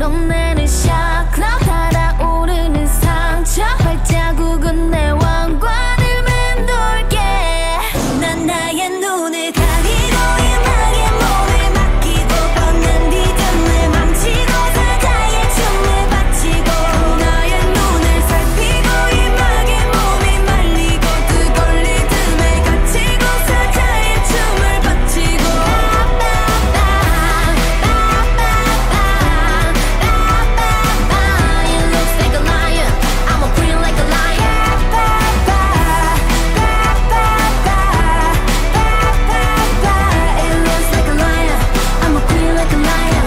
넌 내는 샤크 달아오르는 상처 발자국은 내 왕관을 맴돌게 난 나의 눈을 가리고 음악에 몸을 맡기고 뻗는 리듬을 망치고 사자의 춤을 바치고 나의 눈을 살피고 음악에 몸이 말리고 뜨거운 리듬에 갇히고 사자의 춤을 바치고 It looks like a lion, I'm a queen like a lion It looks like a lion, I'm a queen like a lion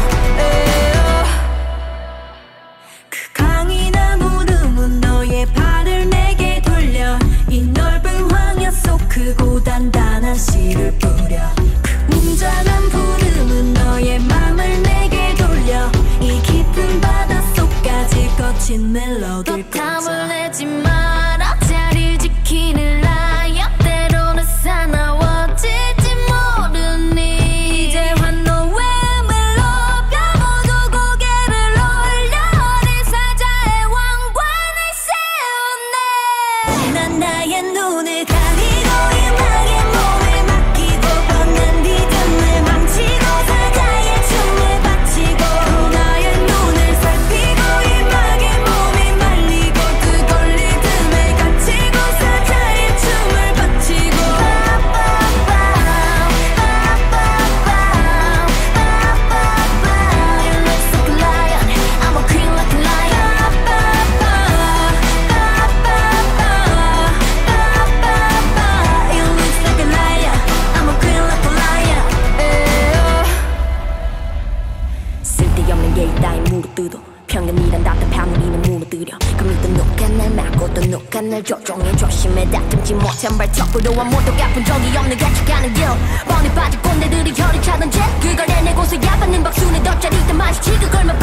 그 강인한 울음은 너의 발을 내게 돌려 이 넓은 황야 속 크고 단단한 씨를 뿌려 그 웅장한 부름은 너의 맘을 내게 돌려 이 깊은 바닷속까지 거친 멜로디를 꽂아 땀을 내지 마라 자리를 지키는 라이언 때로는 사나워질지 모르니 이제와 너의 멜로 펴고도 고개를 올려 어린 사자의 왕관을 세우네 난 나의 눈을 가리고 음악에 몸을 맡기고 뻗는 리듬을 망치고 사자의 춤을 바치고 나의 눈을 살피고 음악에 몸이 말리고 뜨거운 리듬에 갇히고 사자의 춤을 바치고 It looks like a lion, I'm a queen like a lion It looks like a lion, I'm a queen like a lion 쓸데없는 예의 따윈 무릎뜨도 편견이란 답답한 우리는 무너뜨려 그 믿음 누가 날 막고 또 누가 날 조종해 조심해 다듬지 못한 발톱으로 아무도 갚은 적이 없는 가져가는 길 뻔히 빠진 꼰대들이 혀를 차던 채 그걸 해내고서 야받는 박수는 덧자리 때 마주치 그걸